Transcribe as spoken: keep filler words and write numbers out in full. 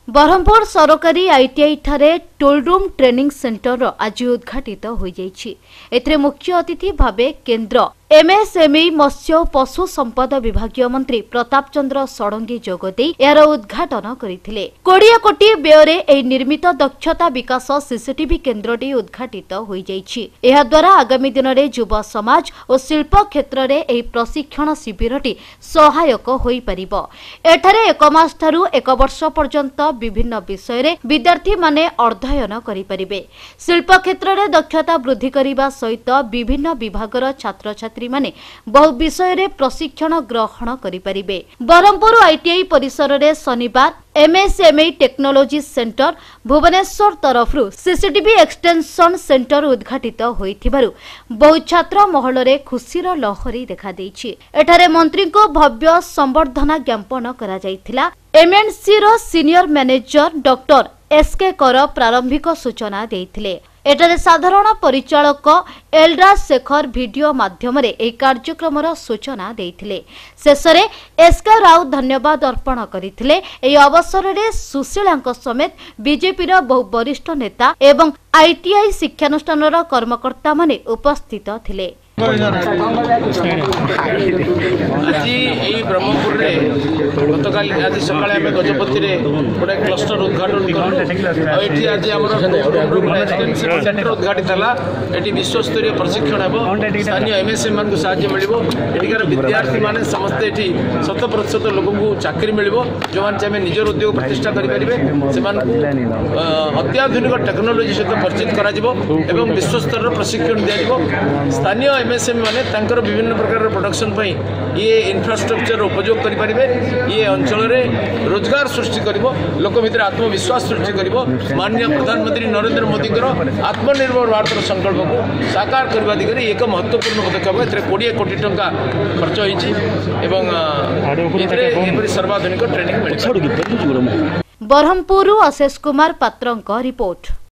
ब्रह्मपुर सरकारी आईटीआई ठारे toll room training centre आज उद्घाटित हो जाइछि। एथिरे मुख्य अतिथि भावे केंद्र एमएसएमई मत्स्य और पशु संपद विभागीय मंत्री प्रताप चंद्र षडंगी जोगदे यार उद्घाटन करथिले। कोड़िया कोटी व्यୟରେ एही निर्मित दक्षता विकास सीसीटीवी केन्द्रटी उद्घाटित हो जाइछि। एहा द्वारा आगामी दिन में युवा समाज और शिल्प क्षेत्र में एही प्रशिक्षण शिविरटी सहायक होई परिबो। एठारे एक मास ठारू एक वर्ष पर्यंत विभिन्न विषय रे विद्यार्थी माने अध्ययन करि परिबे। शिल्प क्षेत्र में दक्षता वृद्धि करने सहित विभिन्न विभागर छात्र छात्री माने बहु विषय रे प्रशिक्षण ग्रहण करि परिबे। ब्रह्मपुर आईटीआई परिसर रे शनिवार एमएसएमई टेक्नोलॉजी सेंटर भुवनेश्वर तरफरु सीसीटीवी एक्सटेंशन सेंटर उद्घाटित होइथिबारु बहु छात्र महल रे खुशीर लहरी देखा देइछि। एठारे मंत्री को भव्य संबर्धना ज्ञापन करा जाइथिला। एमएनसी रो सीनियर मैनेजर डॉक्टर एसके कर प्रारंभिक सूचना देइथिले। एठारे साधारण परिचालक एलराज शेखर वीडियो माध्यम रे ए कार्यक्रम सूचना देइथिले। शेषरे एसके राव धन्यवाद अर्पण करिथिले। ए अवसर रे सुशीलांक समेत बीजेपी रो बहु वरिष्ठ नेता एवं आईटीआई शिक्षानुष्ठान कर्मकर्ता माने उपस्थित थिले। आज ब्रह्मपुर गतकाल आज सकाଳେ ଆମେ ଗଜପତିରେ ଗୋଟେ କ୍ଲଷ୍ଟର ଉଦ୍ଘାଟନ କଲୁ। ଏଠି ଆଜି ଆମର ସେଣ୍ଟର ଉଦ୍ଘାଟିତ ହେଲା। ଏଠି ବିଶ୍ୱସ୍ତରୀୟ ପ୍ରଶିକ୍ଷଣ ହେବ। ସ୍ଥାନୀୟ ଏମଏସଏମଇ ମାନଙ୍କୁ ସାହାଯ୍ୟ ମିଳିବ। ଏଠିକାର ବିଦ୍ୟାର୍ଥୀ ମାନେ ସମସ୍ତେ ଏଠି ଶତ ପ୍ରତିଶତ ଲୋକଙ୍କୁ ଚାକିରି ମିଳିବ। ଯେଉଁମାନେ ଚାହିଁବେ ନିଜର ଉଦ୍ୟୋଗ ପ୍ରତିଷ୍ଠା କରିପାରିବେ ସେମାନଙ୍କୁ ଅତ୍ୟାଧୁନିକ ଟେକ୍ନୋଲୋଜି ସହିତ ପରିଚିତ କରାଯିବ ଏବଂ ବିଶ୍ୱସ୍ତରର ପ୍ରଶିକ୍ଷଣ ଦିଆଯିବ। ସ୍ଥାନୀୟ एमएसएमई माने तांकर विभिन्न प्रकार प्रोडक्शन पई ये इंफ्रास्ट्रक्चर उपयोग करि परिबे। ये अंचल रे रोजगार सृष्टि करिवो, लोक भितर आत्मविश्वास सृष्टि करिवो। माननीय प्रधानमंत्री नरेंद्र मोदी आत्मनिर्भर भारत संकल्प को साकार करबा दिगरे एक महत्वपूर्ण पदक्षेप। एथरे बीस कोटी टंका खर्च होईछि एवं एथरे एपरि सर्वाधुनिक ट्रेनिंग मिलिछ। ब्रह्मपुर अशेष कुमार पात्रंक रिपोर्ट।